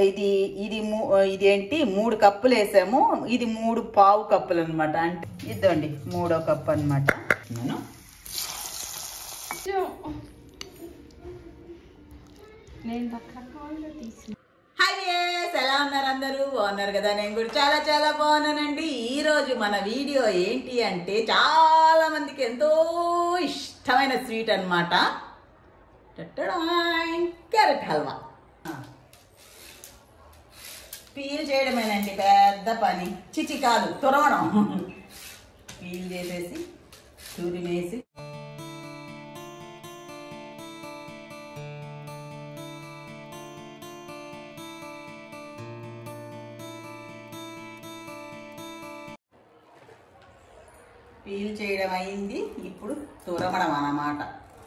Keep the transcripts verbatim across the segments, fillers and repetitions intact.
ఇది ఇది ఇది ఏంటి మూడు కప్పులు వేసాము. ఇది మూడు పావు కప్పులు అనమాట. అంటే ఇద్దండి మూడో కప్పు అనమాట. నేను హాయ్ ఎలా ఉన్నారు అందరూ? బాగున్నారు కదా? నేను కూడా చాలా చాలా బాగున్నానండి. ఈరోజు మన వీడియో ఏంటి అంటే చాలా మందికి ఎంతో ఇష్టమైన స్వీట్ అనమాట, క్యారెట్ హల్వా. పీల్ చేయడమేనండి పెద్ద పని, చిచి కాదు తురవడం. పీల్ చేసేసి తురిమేసి పీల్ చేయడం అయింది. ఇప్పుడు తురమడం అన్నమాట.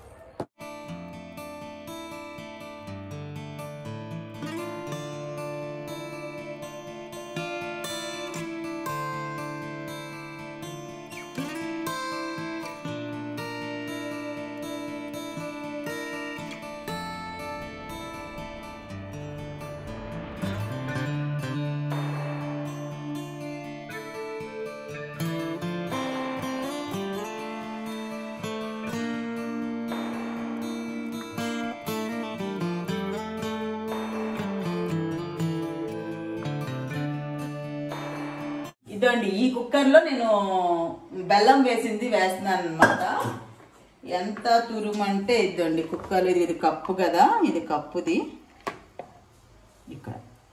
ఇదండి ఈ కుక్కర్లో నేను బెల్లం వేసింది వేస్తున్నాను అనమాట. ఎంత తురుమంటే ఇదండి కుక్కర్లో. ఇది ఇది కప్పు కదా, ఇది కప్పుది. ఇక్కడ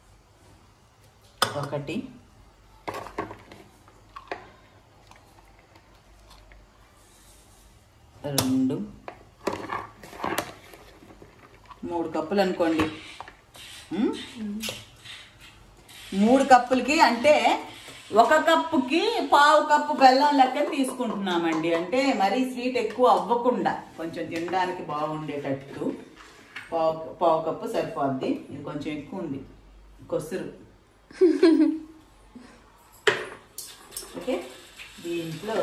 ఒకటి, రెండు, మూడు కప్పులు అనుకోండి. మూడు కప్పులకి అంటే ఒక కప్పుకి పావు కప్పు బెల్లం లెక్క తీసుకుంటున్నామండి. అంటే మరీ స్వీట్ ఎక్కువ అవ్వకుండా కొంచెం తినడానికి బాగుండేటట్టు పావు పావు కప్పు సరిపోద్ది. ఇది కొంచెం ఎక్కువ ఉంది కొసురు. ఓకే, దీంట్లో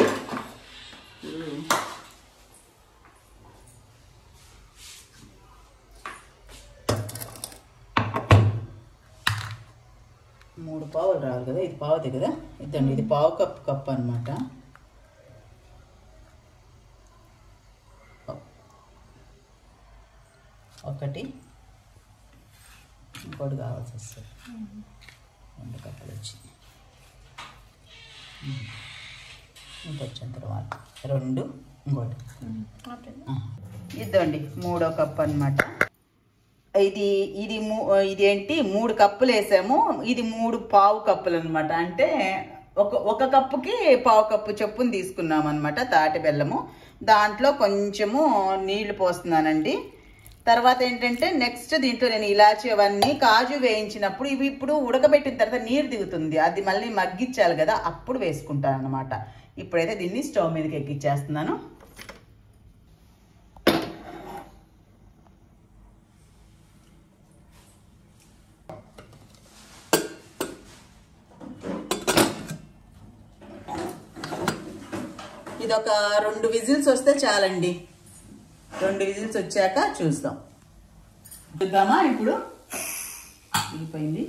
మూడు పావులు రావాలి కదా, ఇది పావుది కదా. ఇద్దండి ఇది పావు కప్పు కప్పు అనమాట. ఒకటి, ఇంకోటి కావాల్సి వస్తుంది. రెండు కప్పులు వచ్చి ఇంకొచ్చిన తర్వాత రెండు, ఇంకోటి. ఇద్దండి మూడో కప్పు అనమాట. ఇది ఇది ఇది ఏంటి మూడు కప్పులు వేసాము. ఇది మూడు పావు కప్పులు అనమాట. అంటే ఒక ఒక కప్పుకి పావు కప్పు చొప్పున తీసుకున్నాం అనమాట తాటి బెల్లము. దాంట్లో కొంచెము నీళ్లు పోస్తున్నానండి. తర్వాత ఏంటంటే నెక్స్ట్ దీంట్లో నేను ఇలాచి అవన్నీ కాజు వేయించినప్పుడు ఇవి ఇప్పుడు ఉడకబెట్టిన తర్వాత నీరు దిగుతుంది, అది మళ్ళీ మగ్గించాలి కదా, అప్పుడు వేసుకుంటాను అనమాట. ఇప్పుడైతే దీన్ని స్టవ్ మీదకి ఎక్కిచ్చేస్తున్నాను. ఇది ఒక రెండు విజిల్స్ వస్తే చాలండి. రెండు విజిల్స్ వచ్చాక చూద్దాం. చూద్దామా ఇప్పుడు? అయిపోయింది.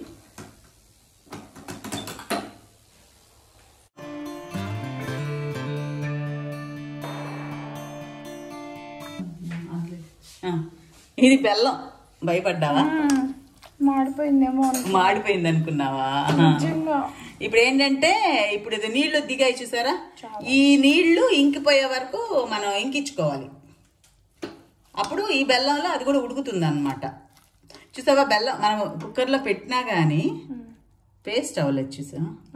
ఇది బెల్లం. భయపడ్డావా? మాడిపోయిందేమో. మాడిపోయింది అనుకున్నావా? ఇప్పుడు ఏంటంటే ఇప్పుడు ఇది నీళ్లు దిగాయి చూసారా, ఈ నీళ్లు ఇంకిపోయే వరకు మనం ఇంకించుకోవాలి. అప్పుడు ఈ బెల్లంలో అది కూడా ఉడుకుతుంది అనమాట. చూసావా, బెల్లం మనం కుక్కర్లో పెట్టినా కానీ పేస్ట్ అవ్వలేదు. చూసా,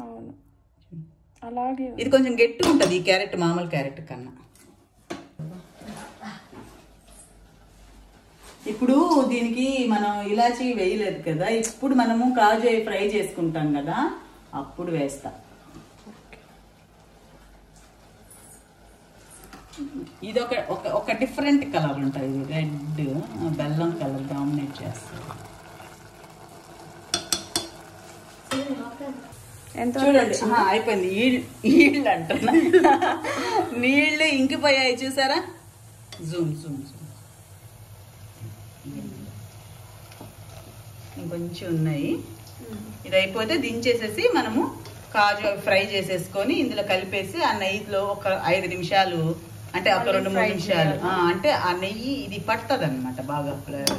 అలాగే ఇది కొంచెం గట్టి ఉంటుంది ఈ క్యారెట్ మామూలు క్యారెట్ కన్నా. ఇప్పుడు దీనికి మనం ఇలాచి వేయలేదు కదా, ఇప్పుడు మనము కాజు ఫ్రై చేసుకుంటాం కదా, అప్పుడు వేస్తా. ఇది ఒక ఒక డిఫరెంట్ కలర్ ఉంటుంది, రెడ్ బెల్లం కలర్ డామినేట్ చేస్తుంది. చూడండి అయిపోయింది. ఈళ్ళు అంటున్నా, నీళ్ళు ఇంకిపోయాయి చూసారా. జూమ్ జూమ్ జూమ్ ఇంకొంచెం ఉన్నాయి. ఇది అయిపోతే దించేసేసి మనము కాజు ఫ్రై చేసేసుకొని ఇందులో కలిపేసి ఆ నెయ్యిలో ఒక ఐదు నిమిషాలు అంటే ఒక రెండు మూడు నిమిషాలు అంటే ఆ నెయ్యి ఇది పట్టదు అనమాట బాగా ఫ్లేవర్.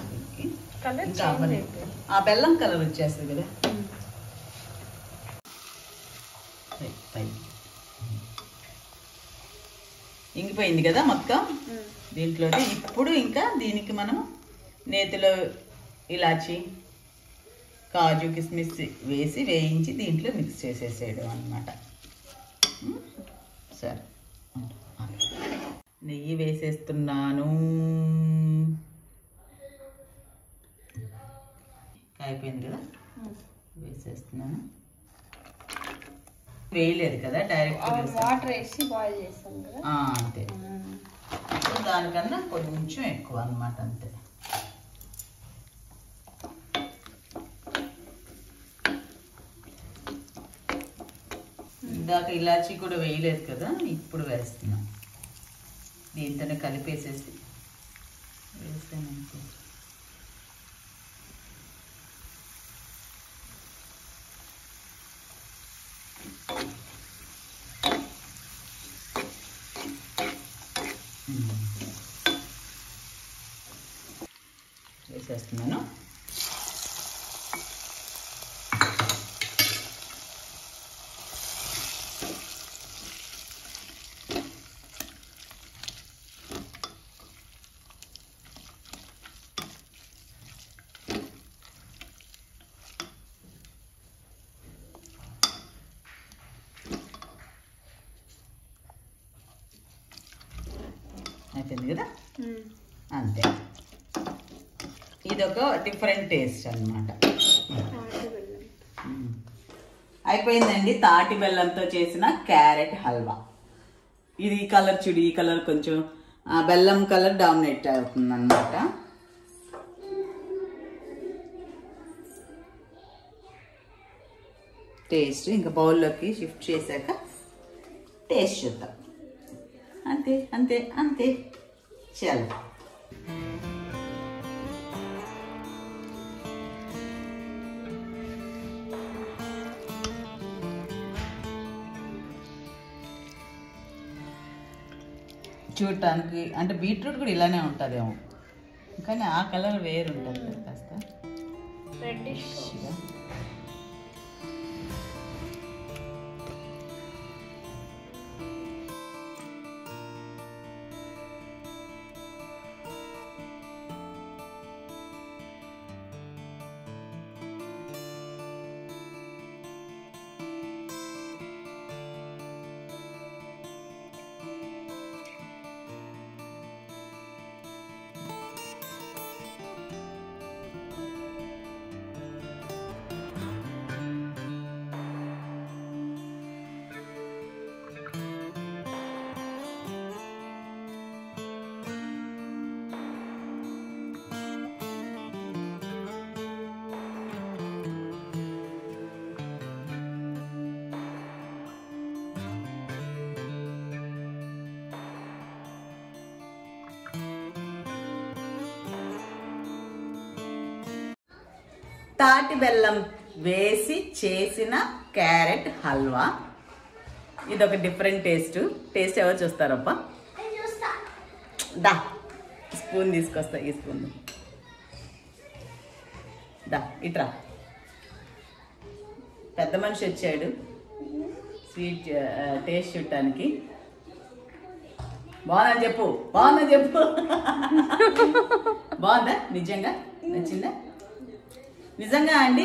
ఆ బెల్లం కలర్ వచ్చేస్తుంది కదా. ఇంగిపోయింది కదా మొత్తం దీంట్లో. ఇప్పుడు ఇంకా దీనికి మనం నేతిలో ఇలాచి కాజు కిస్మిస్ వేసి వేయించి దీంట్లో మిక్స్ చేసేసేయడం అన్నమాట. సరే నెయ్యి వేసేస్తున్నాను. అయిపోయింది కదా వేసేస్తున్నాను. వేయలేదు కదా డైరెక్ట్ వాటర్ వేసి బాయిల్ చేస్తాం కదా అంతే. దానికన్నా కొంచెం ఎక్కువ అన్నమాట అంతే. ఇందాక ఇలాచీ కూడా వేయలేదు కదా ఇప్పుడు వేస్తున్నాం. దీంతోనే కలిపేసేసి వేస్తాను అనుకో. వేసేస్తున్నాను. అయిపోయింది కదా అంతే. ఇదొక డిఫరెంట్ టేస్ట్ అన్నమాట. అయిపోయిందండి తాటి బెల్లంతో చేసిన క్యారెట్ హల్వా. ఇది కలర్ చూడు, ఈ కలర్ కొంచెం బెల్లం కలర్ డామినేట్ అవుతుంది అన్నమాట. టేస్ట్ ఇంకా బౌల్లోకి షిఫ్ట్ చేశాక టేస్ట్ చూద్దాం. అంతే అంతే అంతే చలో. చూడటానికి అంటే బీట్రూట్ కూడా ఇలానే ఉంటుందేమో కానీ ఆ కలర్ వేరు ఉంటుంది కాస్త రెడ్డిష్గా. తాటి బెల్లం వేసి చేసిన క్యారెట్ హల్వా. ఇదొక డిఫరెంట్ టేస్ట్. టేస్ట్ ఎవరు చూస్తారబ్బా? దా స్పూన్ తీసుకొస్తా. ఈ స్పూన్ దా ఇట్రా. పెద్ద మనిషి వచ్చాడు స్వీట్ టేస్ట్ చూడటానికి. బాగుందని చెప్పు, బాగుందని చెప్పు. బాగుందా? నిజంగా నచ్చిందా? నిజంగా అండి.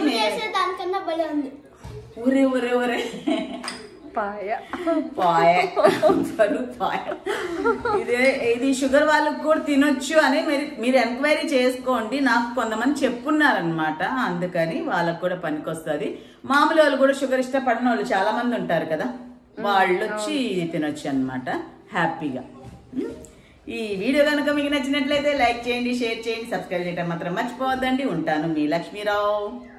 ఊరే ఊరే ఊరే పాయ పాయ పాయ ఇదే ఇది షుగర్ వాళ్ళకి కూడా తినొచ్చు అని మీరు మీరు ఎంక్వైరీ చేసుకోండి. నాకు కొంతమంది చెప్పున్నారనమాట, అందుకని వాళ్ళకు కూడా పనికొస్తుంది. మామూలు వాళ్ళు కూడా షుగర్ ఇష్టపడిన వాళ్ళు చాలా మంది ఉంటారు కదా, వాళ్ళు వచ్చి తినొచ్చు అనమాట హ్యాపీగా. ఈ వీడియో కనుక మీకు నచ్చినట్లయితే లైక్ చేయండి, షేర్ చేయండి, సబ్స్క్రైబ్ చేయడం మాత్రం మర్చిపోవద్దండి. ఉంటాను మీ లక్ష్మీరావు.